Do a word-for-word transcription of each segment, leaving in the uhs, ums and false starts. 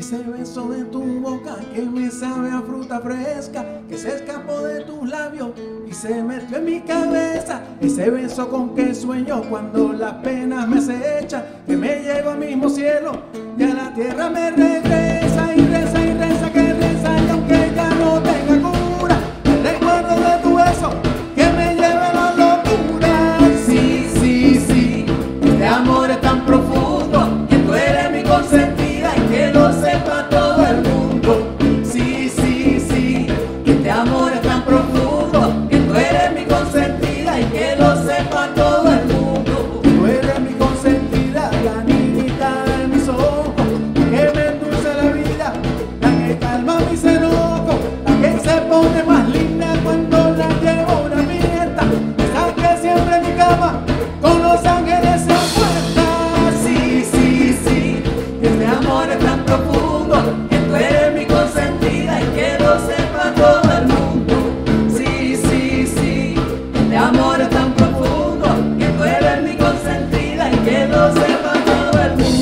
ese beso de tu boca que me sabe a fruta fresca, que se escapó de tus labios y se metió en mi cabeza. Ese beso con que sueño cuando las penas me acechan, que me lleva al mismo cielo y a la tierra me regresa. Y reza y reza que reza, y aunque ya no tenga cura, el recuerdo de tu beso que me lleva a la locura. Sí, sí, sí, este amor es tan profundo, que tú eres mi consentida y que lo sepa todo el mundo. Sí, sí, sí, este amor es tan profundo, que tú eres mi consentida y que lo sepa todo el mundo. Tú eres mi consentida, la niñita de mis ojos, que me endulce la vida, la que calma mis enojos, la que se pone más linda cuando la llevo una fiesta, esa que siempre en mi cama con los ángeles se acuesta. Sí, sí, sí, este amor es tan profundo, que tú eres mi consentida y que lo sepa todo el mundo. Sí, sí, sí, este amor es tan profundo, que tú eres mi consentida y que lo sepa todo el mundo.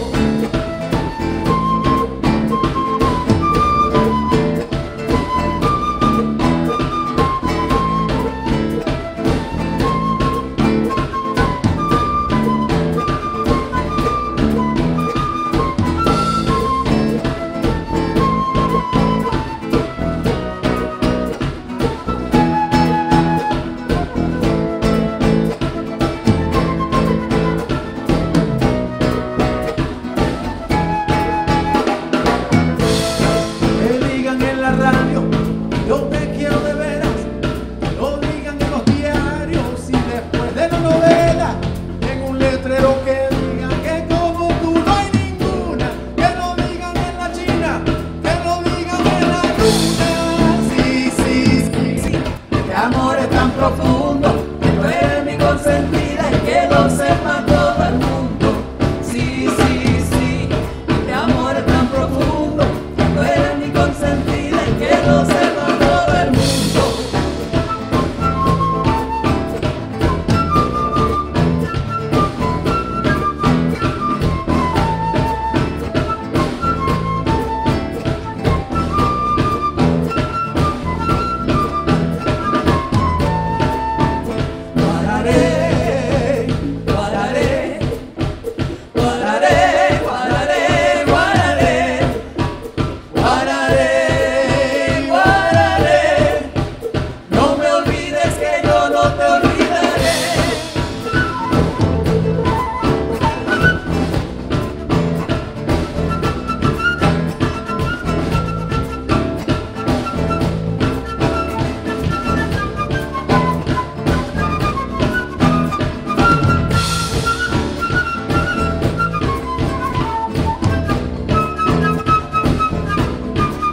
Yo te quiero de veras, que lo digan en los diarios y después de la novela, en un letrero que diga que como tú no hay ninguna, que lo digan en la China, que lo digan en la luna. Sí, sí, sí, sí, este amor es tan profundo, que tú eres mi consentida y que lo sepa todo el mundo. Sí, sí, sí, este amor es tan profundo, que tú eres mi consentida y que lo sepa.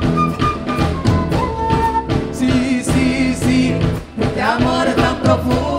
Este amor es tan profundo.